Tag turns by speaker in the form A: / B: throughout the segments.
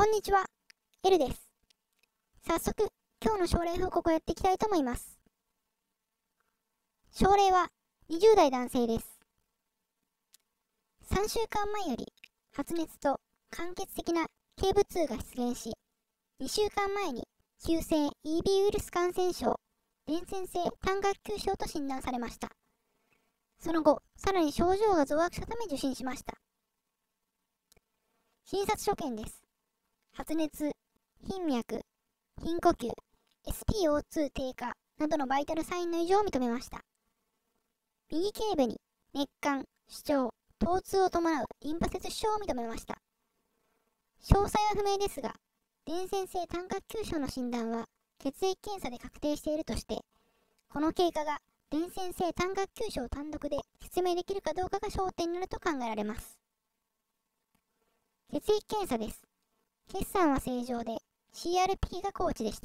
A: こんにちは、エルです。早速、今日の症例報告をやっていきたいと思います。症例は20代男性です。3週間前より発熱と間欠的な頸部痛が出現し、2週間前に急性 EB ウイルス感染症、伝染性単学球症と診断されました。その後、さらに症状が増悪したため受診しました。診察所見です。発熱、頻脈、頻呼吸、SpO2 低下などのバイタルサインの異常を認めました。右頸部に熱感、主張、疼痛を伴うリンパ節腫脹を認めました。詳細は不明ですが、伝染性単核球症の診断は血液検査で確定しているとして、この経過が伝染性単核球症単独で説明できるかどうかが焦点になると考えられます。血液検査です。血栓は正常で CRP が高値でした。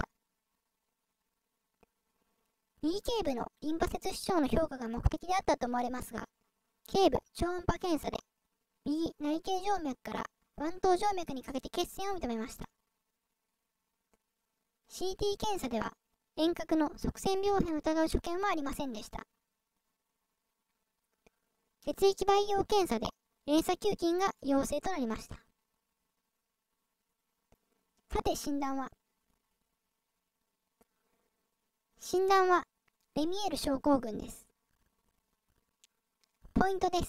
A: 右頸部のリンパ節腫脹の評価が目的であったと思われますが、頸部超音波検査で右内頸静脈から腕頭静脈にかけて血栓を認めました。CT 検査では遠隔の側線病変を疑う所見はありませんでした。血液培養検査で連鎖球菌が陽性となりました。さて診断はレミエール症候群です。ポイントです。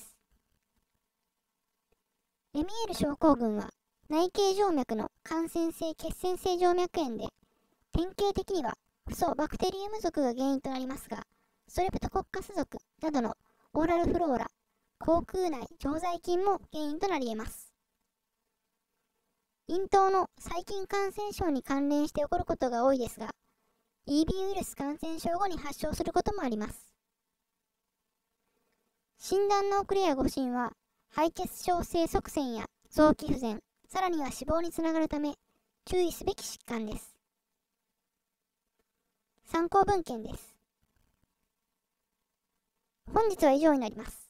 A: レミエール症候群は内頸静脈の感染性血栓性静脈炎で、典型的にはフソバクテリウム属が原因となりますが、ストレプトコッカス属などのオーラルフローラ、口腔内常在菌も原因となり得ます。咽頭の細菌感染症に関連して起こることが多いですが、EB ウイルス感染症後に発症することもあります。診断の遅れや誤診は、敗血症性側栓や臓器不全、さらには死亡につながるため、注意すべき疾患です。参考文献です。本日は以上になります。